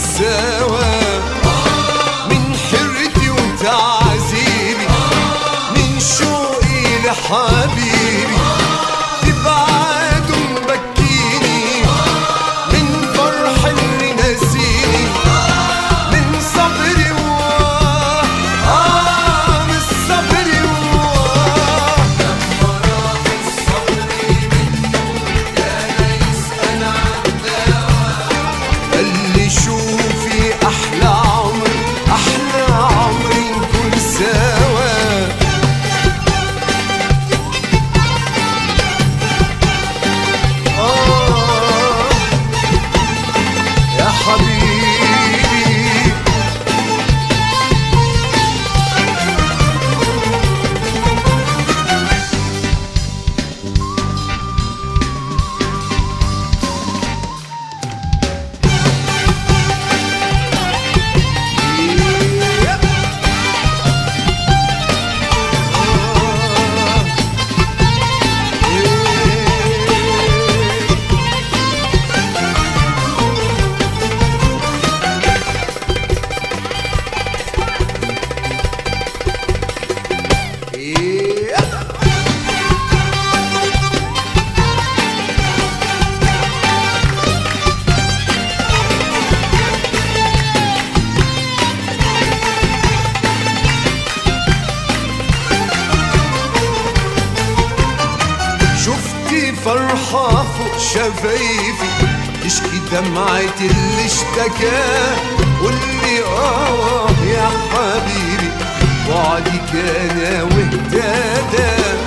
سوا، من حيرتي وتعذيبي، من شوقي لحبيبي تبعد ومبكيني، من فرح اللي ناسيني، من صبري من صبري لما راح الصبر منه كان يسأل عن دواء، قال لي شوفي أحلى عمر، أحلى عمر نكون سوا. يا حبيبي شفتي فرحة فوق شفايفي تشكي دمعة اللي اشتكى، واللي يا حبيبي وعدي كان واهتدى.